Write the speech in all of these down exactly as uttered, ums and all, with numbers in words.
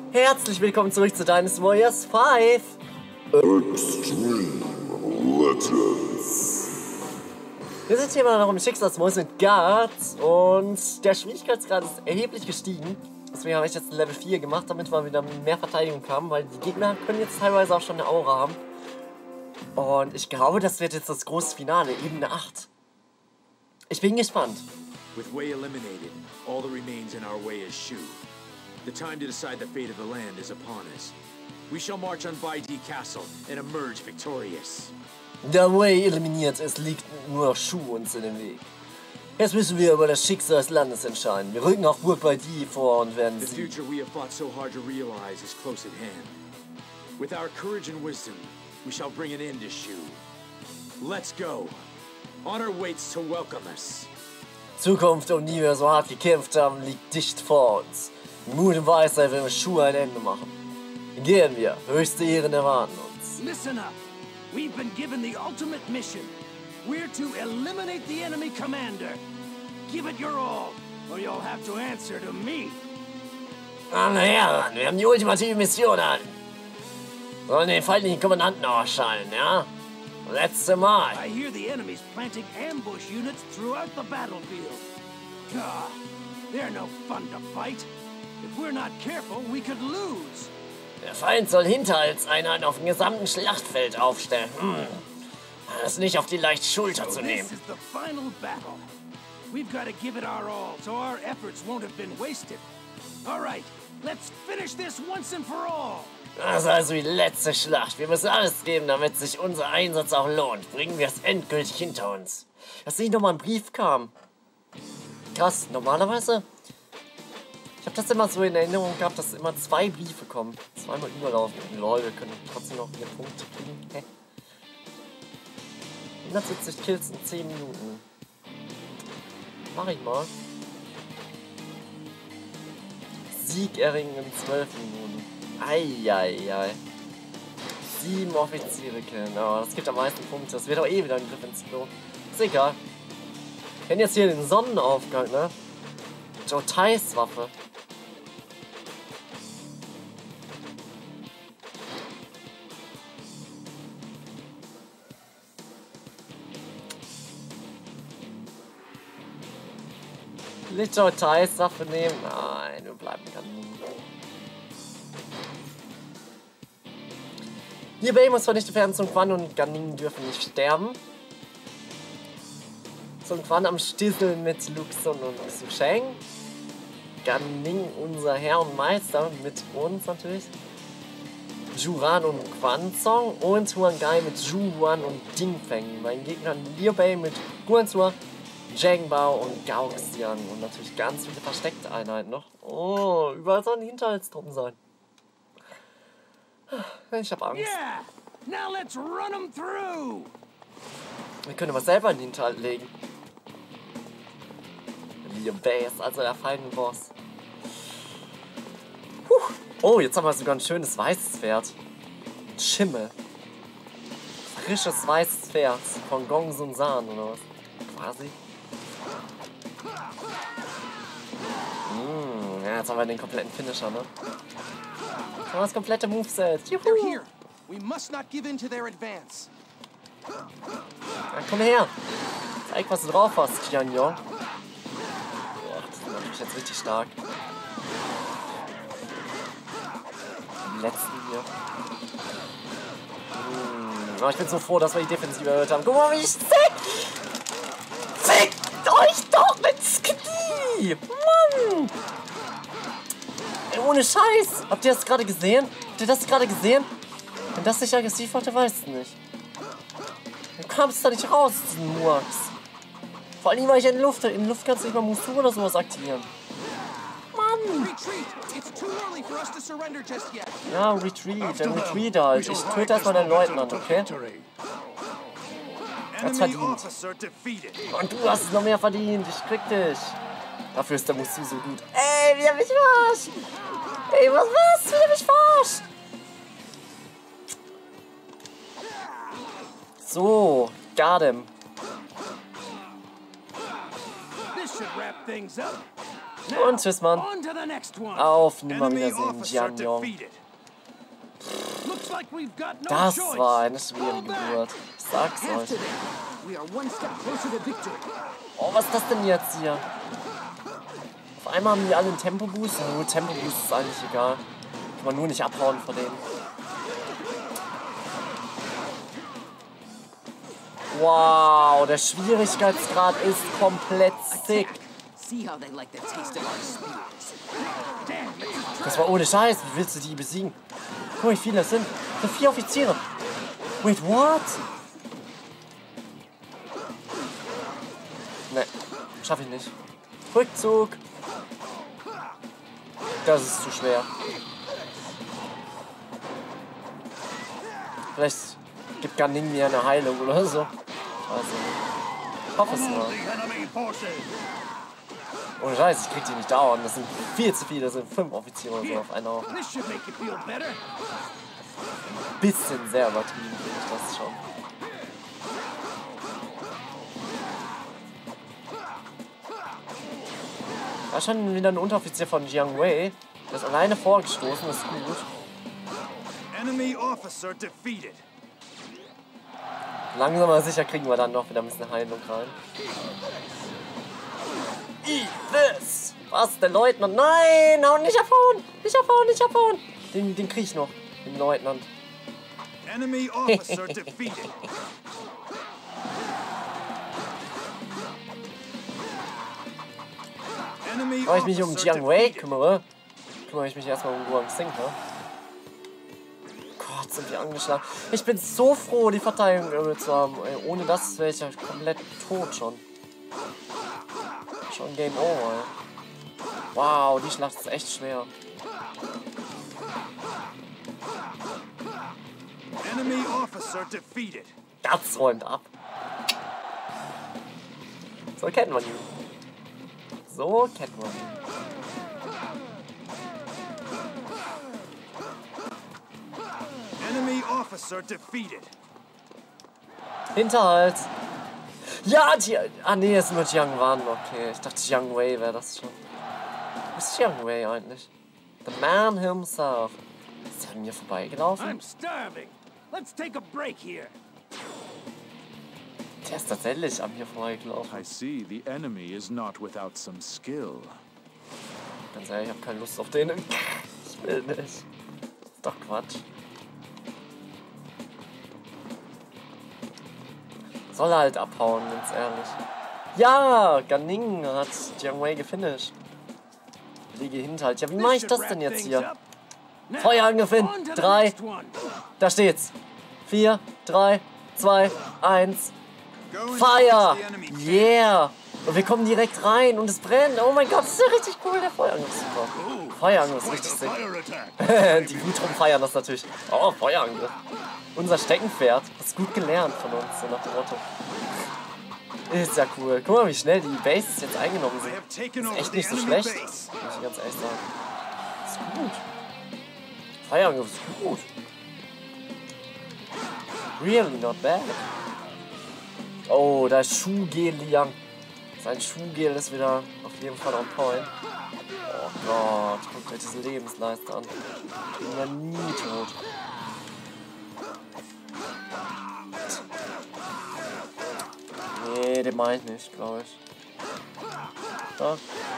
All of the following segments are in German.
Herzlich willkommen zurück zu Dynasty Warriors fünf. Extreme Legends. Wir sind hier mal noch im Schicksalsmodus mit Guards und der Schwierigkeitsgrad ist erheblich gestiegen. Deswegen habe ich jetzt Level vier gemacht, damit wir wieder mehr Verteidigung haben, weil die Gegner können jetzt teilweise auch schon eine Aura haben. Und ich glaube, das wird jetzt das große Finale, Ebene acht. Ich bin gespannt. With Wei eliminated, all that remains in our way is Shu. The time to decide the fate of the land is upon us. We shall march on Baidi Castle and emerge victorious. Da Wei eliminiert ist, liegt nur noch Shu uns in den Weg. Jetzt müssen wir über das Schicksal des Landes entscheiden. Wir rücken auf Burg Baidi vor und werden The sie. future we have fought so hard to realize is close at hand. With our courage and wisdom, we shall bring an end to Shu. Let's go. Honor waits to welcome us. Zukunft, um die wir so hart gekämpft haben, liegt dicht vor uns. Mut und Weisheit werden wir Shu ein Ende machen. Gehen wir, höchste Ehren erwarten uns. Listen up. We've been given the ultimate mission. We're to eliminate the enemy commander. Give it your all, or you'll have to answer to me. Meine Herren, wir haben die ultimative Mission an. Sollen den feindlichen Kommandanten ausschalten, ja? Letzte Mal. I hear the enemy's planting ambush units throughout the battlefield. God, they're no fun to fight. If we're not careful, we could lose. Der Feind soll Hinterhaltseinheiten auf dem gesamten Schlachtfeld aufstellen. Hm. Das ist nicht auf die leichte Schulter So zu this nehmen. is the final battle. We've got to give it our all, so our efforts won't have been wasted. All right, let's finish this once and for all. Das ist also die letzte Schlacht. Wir müssen alles geben, damit sich unser Einsatz auch lohnt. Bringen wir es endgültig hinter uns. Dass nicht nochmal ein Brief kam. Krass, normalerweise... Ich habe das immer so in Erinnerung gehabt, dass immer zwei Briefe kommen. Zweimal überlaufen. Lol, wir können trotzdem noch vier Punkte kriegen. Hä? hundertsiebzig Kills in zehn Minuten. Mach ich mal. Sieg erringen in zwölf Minuten. Eieiei. Sieben Offiziere killen. Aber das gibt am meisten Punkte. Das wird auch eh wieder ein Griff ins Klo. Ist egal. Wir kennen jetzt hier den Sonnenaufgang, ne? Joe Tais Waffe. Will ich Joe Tais Waffe nehmen? Nein, wir bleiben Kaninen. Liu Bei muss vernichtet werden, Sun Quan und Gan Ning dürfen nicht sterben. Sun Quan am Stissel mit Lu Xun und Su Sheng. Gan Ning, unser Herr und Meister, mit uns natürlich. Zhu Ran und Quan Song und Huang Gai mit Zhu Huan und Ding Feng. Bei den Gegnern Liu Bei mit Guan Zhou, Zheng Bao und Gao Xian. Und natürlich ganz viele versteckte Einheiten noch. Oh, überall sollen Hinterhaltstruppen sein. Ich hab Angst. Yeah, now let's run them through. Wir können aber selber in den Hinterhalt legen. Liu Bei ist also der feine Boss. Puh. Oh, jetzt haben wir sogar ein schönes weißes Pferd. Schimmel. Frisches weißes Pferd von Gong Sun San oder was? Quasi. Mm, ja, jetzt haben wir den kompletten Finisher, ne? Jetzt haben wir das komplette Moveset. Juhu. They're here. We must not give in to their advance. Ja, komm her. Zeig, was du drauf hast, Qian Yong. Boah, das ist natürlich jetzt richtig stark. Die letzten hier. Hm. Oh, ich bin so froh, dass wir die Defensive erhöht haben. Guck mal, wie ich zick! Zickt euch doch ins Knie! Mann! Ey, ohne Scheiß! Habt ihr das gerade gesehen? Habt ihr das gerade gesehen? Wenn das nicht aggressiv war, der weiß es nicht. Du kamst da nicht raus, diesen Murks. Vor allem, weil ich in der Luft, in der Luft kannst du nicht mal Mustur oder sowas aktivieren. Mann! Retreat! It's too early for us to surrender just yet. Ja, Retreat, dann Retreat halt. Ich töte erstmal den Leutnant, okay? Hat's verdient. Und du hast es noch mehr verdient. Ich krieg dich. Dafür ist der Musu so gut. Ey, wie hab mich verarscht? Ey, was was? Wie hab mich verarscht? So, got him. This should wrap things up. Und tschüss, Mann. On to the next one. Auf Nimmerwiedersehen, Jian Yong. Looks like we've got no Das choice. war eine schwere Geburt. Ich sag's euch. After that, we are one step closer to victory. Oh, was ist das denn jetzt hier? Auf einmal haben die alle einen Tempo-Boost. Na gut, Tempo-Boost ist eigentlich egal. Kann man nur nicht abhauen von denen. Wow, der Schwierigkeitsgrad ist komplett sick. See how they like the taste of our spears. Das war ohne Scheiß. Wie willst du die besiegen? Guck mal, wie viele das sind. Das sind vier Offiziere. Wait, what? Ne, schaff ich nicht. Rückzug. Das ist zu schwer. Vielleicht gibt Gan-Ning mir eine Heilung oder so. Also, ich hoffe es nur. Ohne Scheiß, ich krieg die nicht dauern. Das sind viel zu viele. Das sind fünf Offiziere oder so auf einer. This should make you feel better. Bisschen sehr übertrieben finde ich das schon. Da ist schon wieder ein Unteroffizier von Jiang Wei. Der ist alleine vorgestoßen, das ist gut. Enemy officer defeated. Langsam aber sicher kriegen wir dann noch wieder ein bisschen Heilung rein. Eat this! Was, der Leutnant? Nein! Hau nicht abhauen! Nicht abhauen, nicht abhauen! Den, den krieg ich noch, den Leutnant. Enemy officer defeated. Enemy Bevor ich mich um officer Jiang Wei defeated. kümmere, kümmere ich mich erstmal um Guang Xing, ne? Gott, sind die angeschlagen. Ich bin so froh, die Verteidigung irgendwie zu haben. Ey, ohne das wäre ich ja komplett tot schon. Schon Game Over, ey. Wow, die Schlacht ist echt schwer. Enemy officer defeated. Das räumt ab. So kennt man ihn. So kennt man ihn. Enemy officer defeated. Hinterhalt. Ja, die. Ah, nee, es ist nur Jiang Wan. Okay, ich dachte, Jiang Wei wäre das schon. Wo ist Jiang Wei eigentlich? The man himself. Ist er an mir vorbeigelaufen? I'm starving. Let's take a break here. Der ist tatsächlich an mir vorbeigelaufen. I see the enemy is not without some skill. Ganz ehrlich, ich habe keine Lust auf den. Ich will nicht. Ist doch Quatsch. Soll halt abhauen, ganz ehrlich. Ja, Gan-Ning hat Jiang Wei gefinisht. Liege Hinterhalt. Ja, wie mache ich das denn jetzt hier? Feuerangriff in. Drei. Da steht's. Vier, drei, zwei, eins. Fire! Yeah! Und wir kommen direkt rein und es brennt. Oh mein Gott, das ist ja richtig cool, der Feuerangriff ist super. Feuerangriff ist richtig sick. Die Blutruppen feiern das natürlich. Oh, Feuerangriff. Unser Steckenpferd. Das ist gut gelernt von uns, so nach dem Motto. Ist ja cool. Guck mal, wie schnell die Bases jetzt eingenommen sind. Das ist echt nicht so schlecht. Muss ich ganz ehrlich sagen. Das ist gut. Feuerangriff ist gut. Really not bad. Oh, da ist Shu-Gel Liang. Sein Shu-Gel ist wieder auf jeden Fall on point. Oh Gott, guckt euch diese Lebensleiste an. Ich bin ja nie tot. Nee, den mach ich nicht, glaube ich. Da.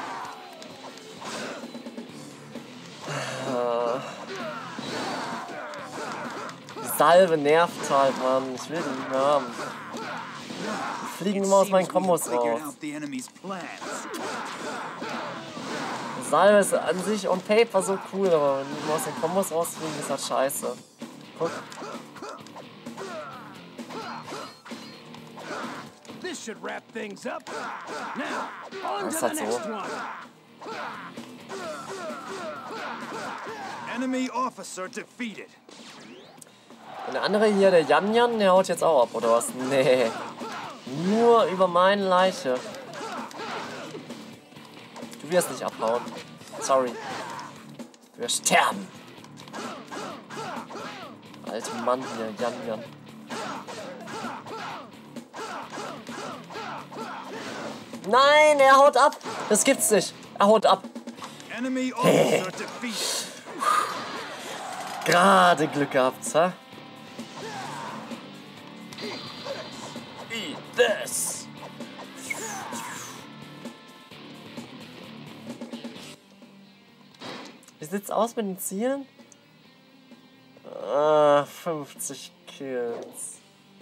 Die Salve nervt halt, Mann. Ich will die nicht mehr haben. Die fliegen immer aus meinen Kombos raus. Die Salve ist an sich on paper so cool, aber wenn die immer aus den Kombos rausfliegen, ist das scheiße. Guck. This should wrap things up. Now, on Das to ist the halt so. next one. Enemy officer defeated. Und der andere hier, der Yan Yan, der haut jetzt auch ab, oder was? Nee. Nur über meine Leiche. Du wirst nicht abhauen. Sorry. Wir sterben. Alter Mann hier, Yan Yan. Nein, er haut ab. Das gibt's nicht. haut ab. Enemy officer defeated. Gerade Glück gehabt, ha? Eat this. Wie sieht's aus mit den Zielen? Ah, fünfzig Kills.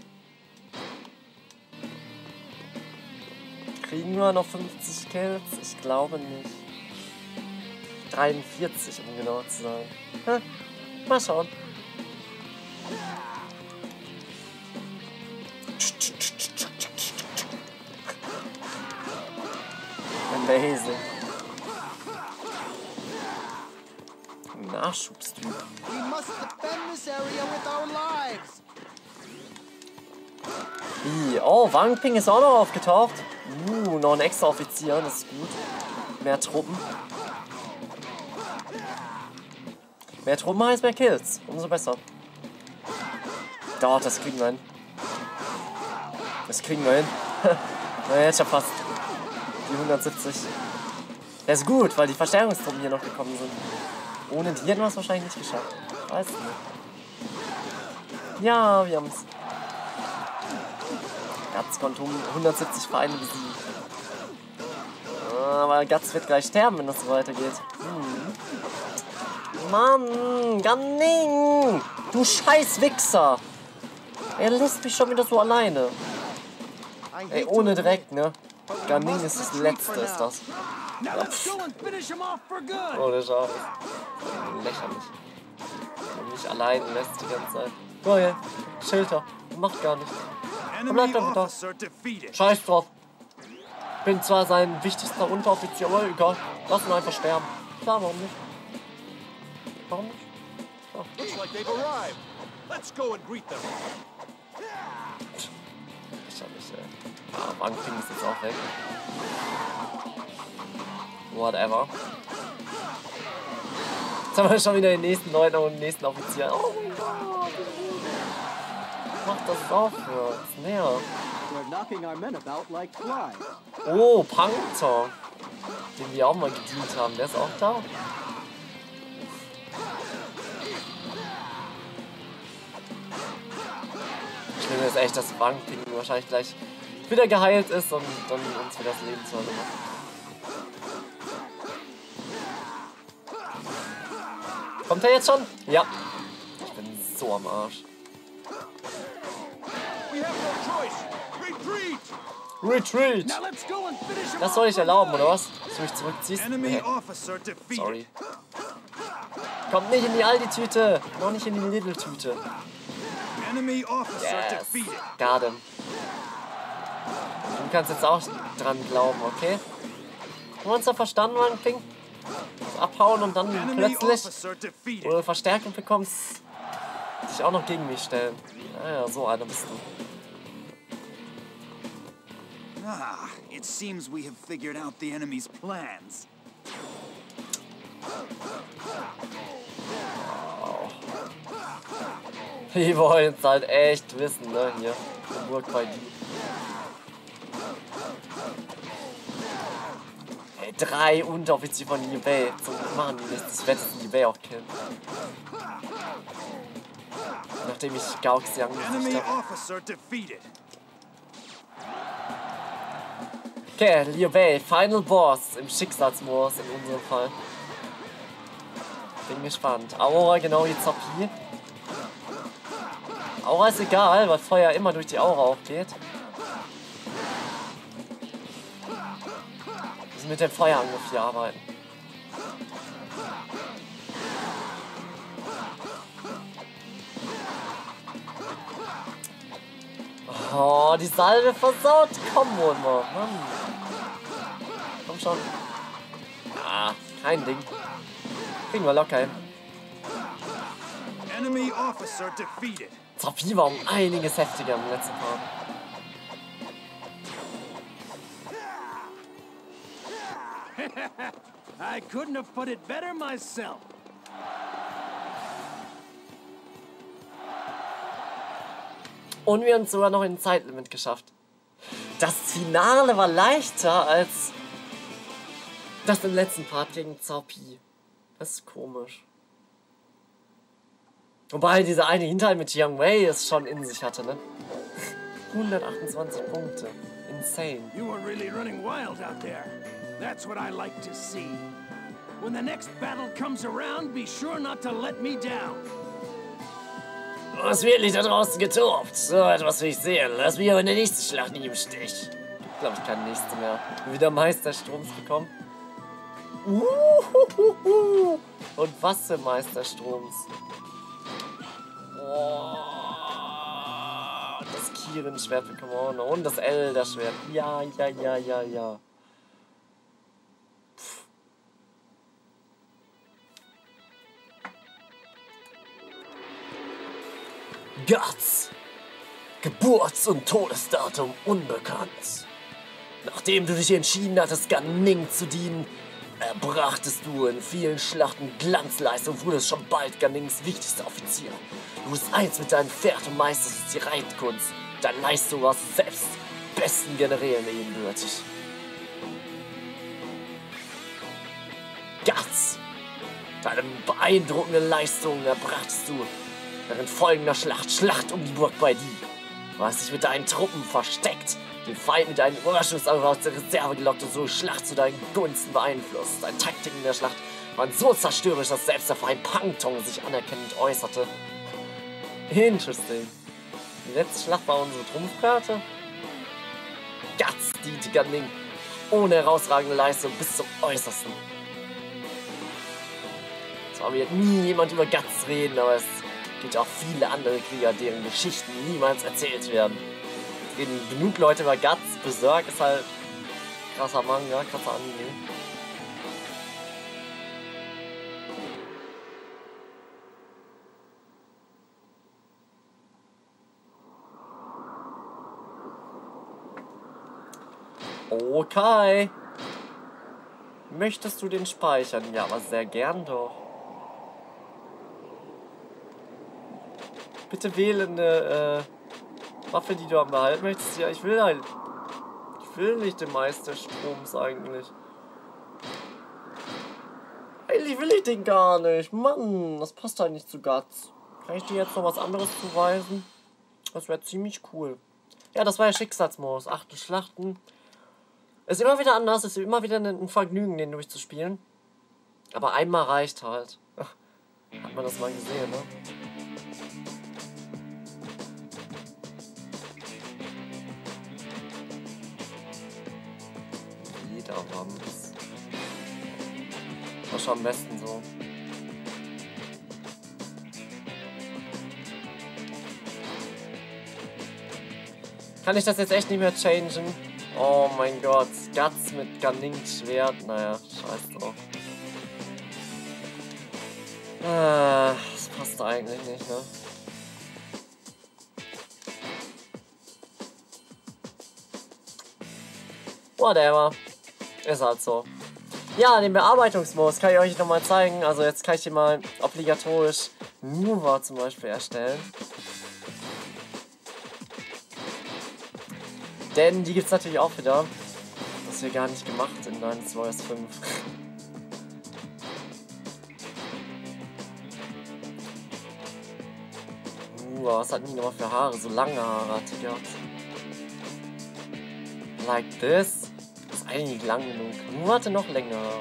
Kriegen wir noch fünfzig Kills? Ich glaube nicht. dreiundvierzig, um genau zu sein. Hm, mal schauen. Amazing. Nachschubstyp. We must defend this area with our lives. Wie? Oh, Wang Ping ist auch noch aufgetaucht. Uh, noch ein extra Offizier, das ist gut. Mehr Truppen. Mehr Truppen heißt mehr Kills. Umso besser. Doch, das kriegen wir hin. Das kriegen wir hin. Na, jetzt schon fast. Die hundertsiebzig. Das ist gut, weil die Verstärkungstruppen hier noch gekommen sind. Ohne die hätten wir es wahrscheinlich nicht geschafft. Weiß nicht. Ja, wir haben es. Guts konnte hundertsiebzig Feinde besiegen. Aber Guts wird gleich sterben, wenn das so weitergeht. Hm. Mann, Gunning! Du scheiß Wichser! Er lässt mich schon wieder so alleine. Ey, ohne Dreck, ne? Gunning ist das Letzte, ist das. Now let's go and finish him off for good. Ohne Scheiß. Lächerlich. Und mich allein lässt die ganze Zeit. Oh ja, Schilder. Macht gar nichts. Er bleibt einfach da. Scheiß drauf. Bin zwar sein wichtigster Unteroffizier, aber egal. Lass ihn einfach sterben. Klar, warum nicht? Warum nicht? Oh. Looks like they've arrived. Let's go and greet them. Lächerlich, ey. Ah, Wang Ping ist jetzt auch weg. Whatever. Jetzt haben wir schon wieder den nächsten Leuten und den nächsten Offizier. Oh mein Gott. Macht das aufhören. Das nervt. We're knocking our men about like flies. Oh, Panther. Den wir auch mal gedient haben. Der ist auch da. Schlimm ist echt, dass Wang Ping wahrscheinlich gleich wieder geheilt ist und dann uns wieder das Leben zu Ende macht. Kommt er jetzt schon? Ja. Ich bin so am Arsch. Retreat! Now let's go and finish him Das off soll ich for erlauben, good. oder was? Dass du mich zurückziehst? Enemy Nee. officer defeated. Sorry. Kommt nicht in die Aldi-Tüte. Noch nicht in die Lidl-Tüte. Enemy officer Yes. defeated. Garden. Du kannst jetzt auch dran glauben, okay? Haben wir uns da verstanden, Wang Ping? Abhauen und dann Enemy plötzlich, officer defeated. wo du Verstärkung bekommst, dich auch noch gegen mich stellen. Naja, so einer bist du. Ah, it seems we have figured out the enemy's plans. Die wollen es halt echt wissen, ne? Hier, in Burg bei die. Hey, drei Unteroffiziere von Liu Bei. So machen die nichts. Ich werde jetzt Liu Bei auch killen. Nachdem ich Gao Xiang Enemy besiegt habe. officer defeated. Okay, Liu Bei, Final Boss im Schicksalsmodus in unserem Fall. Bin gespannt. Aura, genau wie Zappi. Aura ist egal, weil Feuer immer durch die Aura auch geht. Wir müssen mit dem Feuerangriff hier arbeiten. Oh, die Salve versaut. Komm, holen wir. Mann. Komm schon. Ah, kein Ding. Kriegen wir locker hin. Enemy officer defeated. Zappi war um einiges heftiger im letzten Part. I couldn't have put it better myself. Und wir haben es sogar noch in ein Zeitlimit geschafft. Das Finale war leichter als Das im letzten Part gegen Cao Pi. Das ist komisch. Wobei dieser eine Hinterhalt mit Jiang Wei es schon in sich hatte, ne? hundertachtundzwanzig Punkte. Insane. You are really running wild out there. That's what I like to see. When the next battle comes around, be sure not to let me down. Du hast wirklich da draußen getobt. So etwas will ich sehen. Lass mich aber in der nächsten Schlacht nicht im Stich. Ich glaube, ich kann nichts mehr. Wieder Meisterstroms bekommen. Uhuhuhu. Und was für Meisterstroms. Oh, das Kirin-Schwert bekommen. Und das Elder-Schwert. Ja, ja, ja, ja, ja. Pff. Guts. Geburts- und Todesdatum unbekannt. Nachdem du dich entschieden hattest, Gan Ning zu dienen, erbrachtest du in vielen Schlachten Glanzleistung und wurdest schon bald Gan Nings wichtigster Offizier. Du bist eins mit deinem Pferd und meisterst die Reitkunst. Deine Leistung war selbst besten Generälen ebenbürtig. Guts. Deine beeindruckende Leistung erbrachtest du während folgender Schlacht, Schlacht um die Burg Bai Di. Du hast dich mit deinen Truppen versteckt, den Feind mit deinen Überraschungsangriff aus der Reserve gelockt und so Schlacht zu deinen Gunsten beeinflusst. Deine Taktiken in der Schlacht waren so zerstörerisch, dass selbst der Feind Pang Tong sich anerkennend äußerte. Interesting. Die letzte Schlacht war unsere Trumpfkarte. Guts diente Gan Ning ohne herausragende Leistung bis zum Äußersten. Zwar wird nie jemand über Guts reden, aber es gibt auch viele andere Krieger, deren Geschichten niemals erzählt werden. Es reden genug Leute über Guts. Berserk ist halt krasser Manga, krasser Anime. Okay. Möchtest du den speichern? Ja, aber sehr gern doch. Bitte wähle eine äh, Waffe, die du am behalten möchtest. Ja, ich will halt. Ich will nicht den Meisterstroms eigentlich. Eigentlich will ich den gar nicht. Mann, das passt halt nicht zu Guts. Kann ich dir jetzt noch was anderes zuweisen? Das wäre ziemlich cool. Ja, das war ja Schicksalsmodus. Achte Schlachten. Ist immer wieder anders. Ist immer wieder ein Vergnügen, den durchzuspielen. Aber einmal reicht halt. Hat man das mal gesehen, ne? Wams. War schon am besten so. Kann ich das jetzt echt nicht mehr changen? Oh mein Gott. Guts mit Gan Nings Schwert. Naja, scheiß drauf. Ah, das passt eigentlich nicht, ne? Whatever. Ist halt so. Ja, den Bearbeitungsmodus kann ich euch nochmal zeigen. Also jetzt kann ich hier mal obligatorisch Nuva zum Beispiel erstellen. Denn die gibt es natürlich auch wieder. Das wir gar nicht gemacht in Dynasty Warriors fünf. Nuva, was hat die nochmal für Haare? So lange Haare hat die gehabt. Like this. Eigentlich nicht lang genug. Nur hatte noch länger. Ja.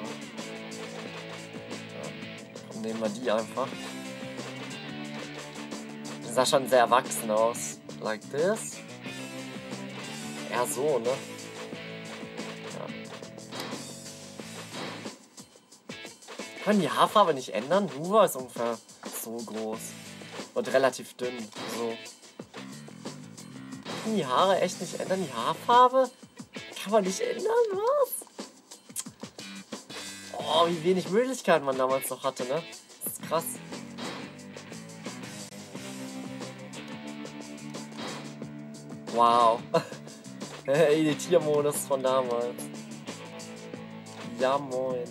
Komm, nehmen wir die einfach. Die sah schon sehr erwachsen aus. Like this. Eher so, ne? Ja. Kann man die Haarfarbe nicht ändern? Nuva ist ungefähr so groß. Und relativ dünn. So. Kann die Haare echt nicht ändern? Die Haarfarbe? Kann man nicht ändern, was? Oh, wie wenig Möglichkeiten man damals noch hatte, ne? Das ist krass. Wow. Editiermodus von damals. Ja, moin.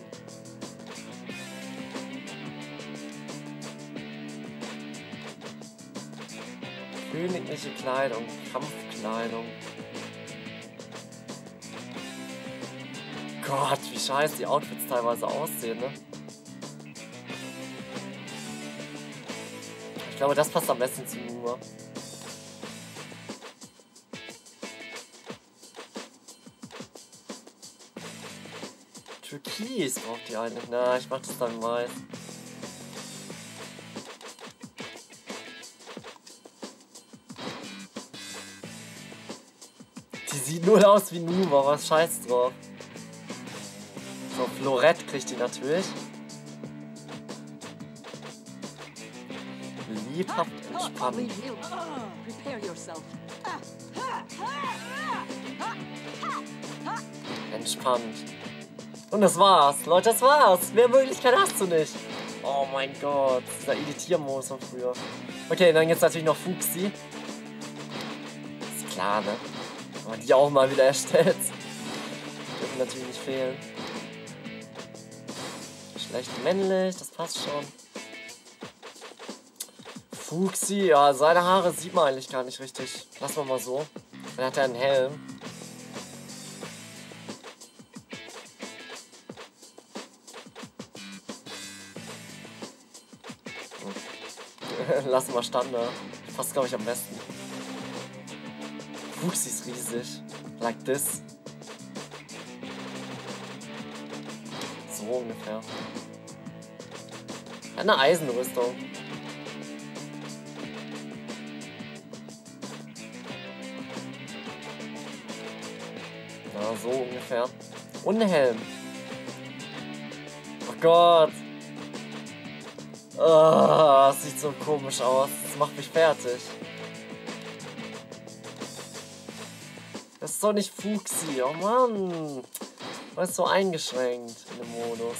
Königliche Kleidung, Kampfkleidung. Gott, wie scheiße die Outfits teilweise aussehen, ne? Ich glaube, das passt am besten zu Numa. Türkis braucht die eigentlich. Na, ich mach das dann weiß. Die sieht nur aus wie Numa, was scheiß drauf. So, Florett kriegt die natürlich. Liebhaft entspannen. Entspannt. Und das war's. Leute, das war's. Mehr Möglichkeiten hast du nicht. Oh mein Gott. Dieser Editiermodus von früher. Okay, dann jetzt natürlich noch Fuchsi. Ist klar, ne? Aber die auch mal wieder erstellt. Dürfen natürlich nicht fehlen. Schlecht männlich, das passt schon. Fuchsi, ja, seine Haare sieht man eigentlich gar nicht richtig. Lassen wir mal so. Dann hat er einen Helm. Lassen wir Standard. Passt, glaube ich, am besten. Fuchsi ist riesig. Like this. So ungefähr. Eine Eisenrüstung. Ja, so ungefähr. Und ein Helm. Oh Gott. Oh, das sieht so komisch aus. Das macht mich fertig. Das ist doch nicht Fuchsi. Oh Mann. Das ist so eingeschränkt in dem Modus.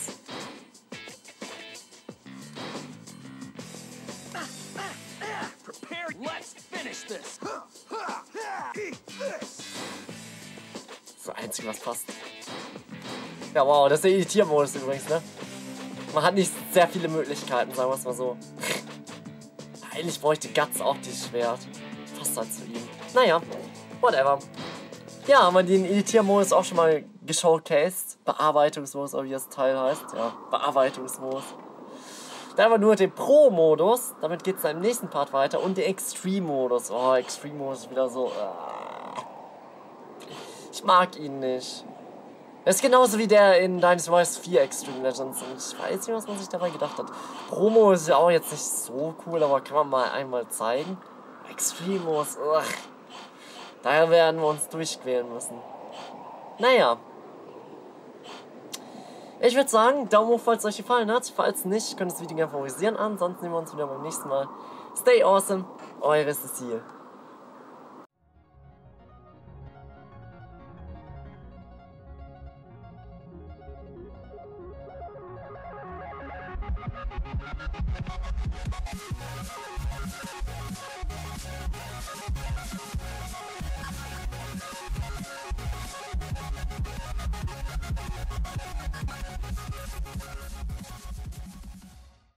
Das ist das Einzige, was passt. Ja, wow, das ist der Editiermodus übrigens, ne? Man hat nicht sehr viele Möglichkeiten, sagen wir es mal so. Eigentlich bräuchte Guts auch dieses Schwert. Passt halt zu ihm. Naja, whatever. Ja, haben wir den Editiermodus auch schon mal geshowcased. Bearbeitungsmodus, oder wie das Teil heißt. Ja, Bearbeitungsmodus. Dann haben wir nur den Pro-Modus. Damit geht es dann im nächsten Part weiter. Und den Extreme-Modus. Oh, Extreme-Modus ist wieder so... Uh, ich mag ihn nicht. Das ist genauso wie der in Dynasty Warriors vier Extreme Legends. Und ich weiß nicht, was man sich dabei gedacht hat. Promo ist ja auch jetzt nicht so cool, aber kann man mal einmal zeigen. Extreme-Modus, ugh. Daher werden wir uns durchquälen müssen. Naja. Ich würde sagen, Daumen hoch, falls es euch gefallen hat. Falls nicht, könnt ihr das Video gerne favorisieren. Ansonsten sehen wir uns wieder beim nächsten Mal. Stay awesome, eure Cecile.